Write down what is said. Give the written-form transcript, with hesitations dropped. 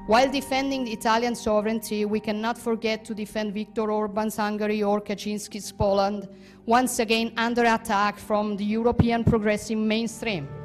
While defending Italian sovereignty, we cannot forget to defend Viktor Orban's Hungary or Kaczynski's Poland, once again under attack from the European progressive mainstream.